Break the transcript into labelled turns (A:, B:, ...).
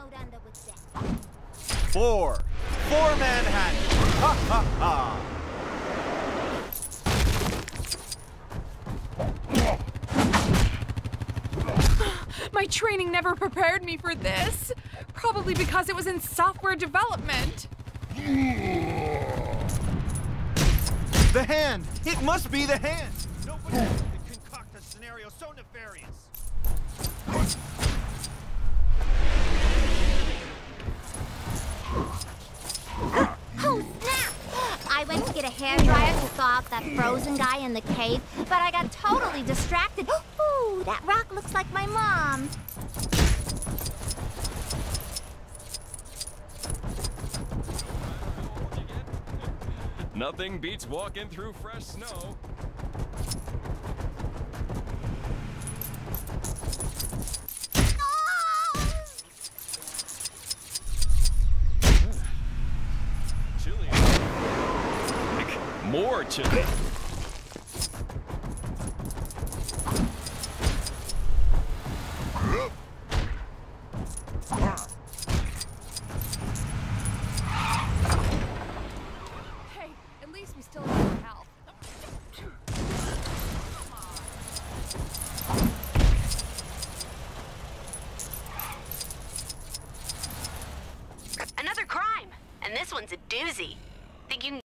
A: snowed under with death.
B: Four Manhattan. Ha ha ha.
C: My training never prepared me for this. Probably because it was in software development.
B: The hand! It must be the hand! Nobody could concoct a scenario so nefarious.
A: Oh, snap! I went to get a hairdryer to thaw out that frozen guy in the cave, but I got totally distracted. Ooh, that rock looks like my mom.
D: Nothing beats walking through fresh snow. Chili. More chili.
C: Hey, at least we still have our health.
E: Another crime, and this one's a doozy. Think you can